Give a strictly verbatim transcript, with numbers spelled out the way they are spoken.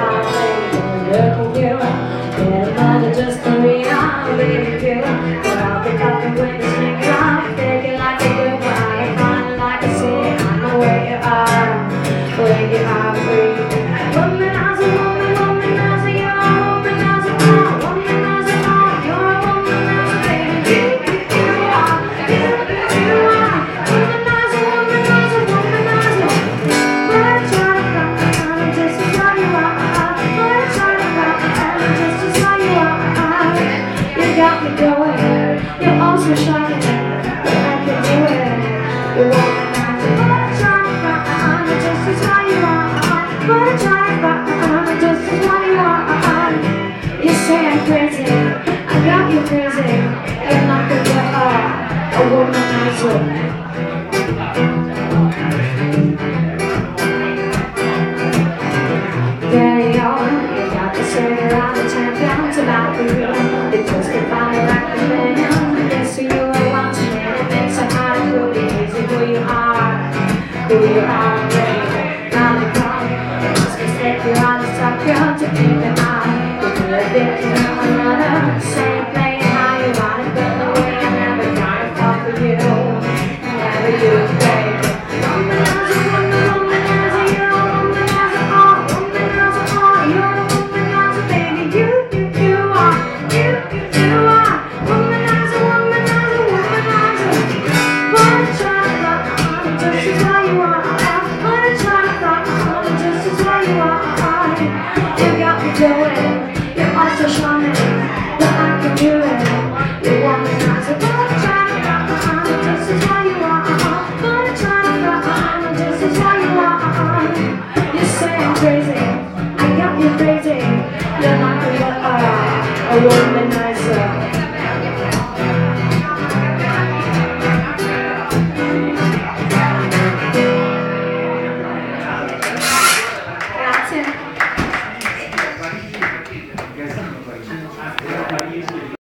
Look at you, get money just to be on, baby, you. But I'll be talking with the sneakers on, thinking like a good one, fun like a city. I know where you are, where you are, free. Womanizer, woman, womanizer, you're a womanizer, oh, womanizer, oh, you're a womanizer, baby. You, you, you are, you, you are, womanizer, womanizer, womanizer. But I try to come down just to tell you are. But I try to come down just to tell you are. You got me going, you're also shining, but I can do it. You're womanizer, but I try to come down just to tell you are. But I try to come down just to tell you are. You say I'm crazy, I got you crazy. You're not gonna get a womanizer. Daddy, oh, you got to sing around the ten pounds about the room. They just can't find the right man. Yes, you are wanting it. It makes it hard to go easy. Who you are, who you are, baby. Now they come, they must mistake you on the top. You're to keep an eye. If you're a victim of another, same playing how you want it, but the way I never gonna fall for you. Never you, baby. Womanizer, woman, womanizer, you're a womanizer, oh, womanizer, oh, you're a womanizer, baby. You, you, you are, you, you, you are, womanizer, womanizer, womanizer. But I try to fuck on just to tell you are. But I try to fuck on just to tell you are. You got me going, you're also charming, but I can do it. You're womanizer, but I try to fuck on just to tell you are. But I try to fuck on just to tell you are. You say I'm crazy, I got you crazy. You're not gonna get a woman.